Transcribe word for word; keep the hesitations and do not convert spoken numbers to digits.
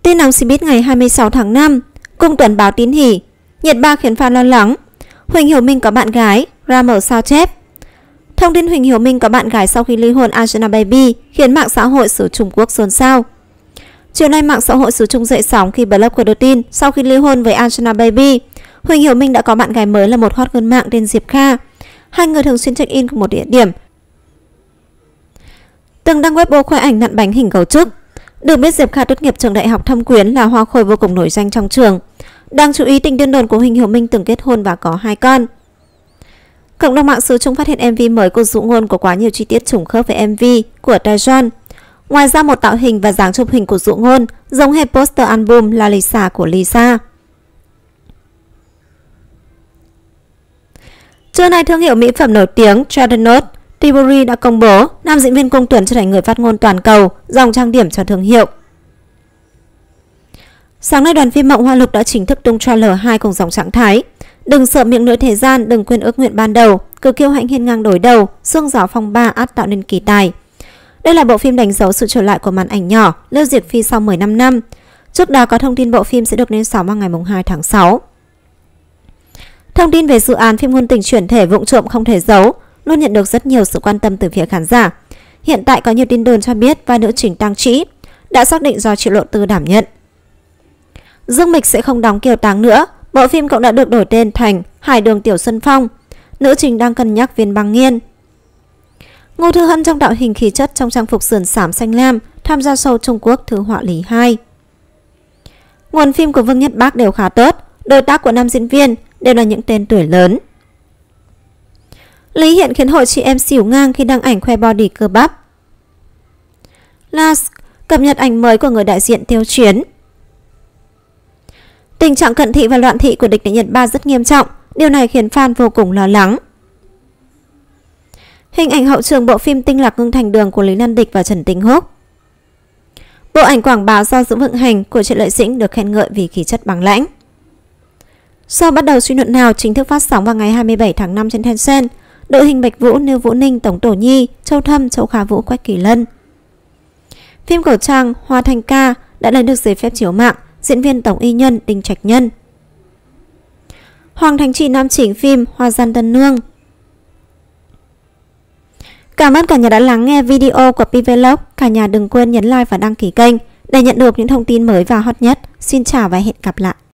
Tin nóng showbiz ngày hai mươi sáu tháng năm, Cung Tuấn báo tín hỷ, nhiệt ba khiến fan lo lắng. Huỳnh Hiểu Minh có bạn gái, ra mở sao chép. Thông tin Huỳnh Hiểu Minh có bạn gái sau khi ly hôn Angelababy khiến mạng xã hội xứ Trung Quốc xôn xao. Chiều nay mạng xã hội xứ Trung dậy sóng khi blogger đưa tin sau khi ly hôn với Angelababy, Huỳnh Hiểu Minh đã có bạn gái mới là một hot girl mạng tên Diệp Kha. Hai người thường xuyên check in cùng một địa điểm. Từng đăng Weibo khoe ảnh nặn bánh hình gấu trúc. Được biết Diệp Kha tốt nghiệp trường đại học Thâm Quyến là hoa khôi vô cùng nổi danh trong trường. Đáng chú ý tình đơn đồn của Huỳnh Hiểu Minh từng kết hôn và có hai con. Cộng đồng mạng xứ Trung phát hiện em vê mới của Dụ Ngôn có quá nhiều chi tiết trùng khớp với em vê của Taeyeon. Ngoài ra một tạo hình và dáng chụp hình của Dụ Ngôn giống hệt poster album La Lisa của Lisa. Trưa nay, thương hiệu mỹ phẩm nổi tiếng Chardonnay Tilbury đã công bố nam diễn viên Cung Tuấn trở thành người phát ngôn toàn cầu dòng trang điểm cho thương hiệu. Sáng nay, đoàn phim Mộng Hoa Lục đã chính thức tung trailer hai cùng dòng trạng thái. Đừng sợ miệng lưỡi thế gian, đừng quên ước nguyện ban đầu, cứ kiêu hãnh hiên ngang đối đầu, xương gió phong ba ắt tạo nên kỳ tài. Đây là bộ phim đánh dấu sự trở lại của màn ảnh nhỏ Lưu Diệc Phi sau mười lăm năm. Trước đó có thông tin bộ phim sẽ được lên sóng vào ngày hai tháng sáu. Thông tin về dự án phim ngôn tình chuyển thể vụng trộm không thể giấu luôn nhận được rất nhiều sự quan tâm từ phía khán giả. Hiện tại có nhiều tin đồn cho biết vai nữ chính Tang Trĩ đã xác định do Triệu Lộ Tư đảm nhận. Dương Mịch sẽ không đóng Kiều Táng nữa, bộ phim cũng đã được đổi tên thành Hải Đường Tiểu Xuân Phong. Nữ chính đang cân nhắc Viên Băng Nghiên. Ngô Thư Hân trong tạo hình khí chất trong trang phục sườn xám xanh lam tham gia show Trung Quốc Thư Họa Lý hai. Nguồn phim của Vương Nhất Bác đều khá tốt, đối tác của nam diễn viên đều là những tên tuổi lớn. Lý Hiện khiến hội chị em xỉu ngang khi đăng ảnh khoe body cơ bắp. Last cập nhật ảnh mới của người đại diện Tiêu Chiến. Tình trạng cận thị và loạn thị của địch địa Nhật ba rất nghiêm trọng, điều này khiến fan vô cùng lo lắng. Hình ảnh hậu trường bộ phim Tinh Lạc Ngưng Thành Đường của Lý Lan Địch và Trần Tinh Húc. Bộ ảnh quảng bá do Dưỡng Vượng Hành của Triệu Lợi Dĩnh được khen ngợi vì khí chất bằng lãnh. Show bắt đầu suy luận nào chính thức phát sóng vào ngày hai mươi bảy tháng năm trên Tencent. Đội hình Bạch Vũ, Lưu Vũ Ninh, Tống Tổ Nhi, Châu Thâm, Châu Khả Vũ, Quách Kỳ Lân. Phim cổ trang Hoa Thanh Ca đã lấy được giấy phép chiếu mạng, diễn viên Tống Y Nhân, Đinh Trạch Nhân. Hoàng Thành Trị nam chính phim Hoa Gian Tân Nương. Cảm ơn cả nhà đã lắng nghe video của Pvlog. Cả nhà đừng quên nhấn like và đăng ký kênh để nhận được những thông tin mới và hot nhất. Xin chào và hẹn gặp lại.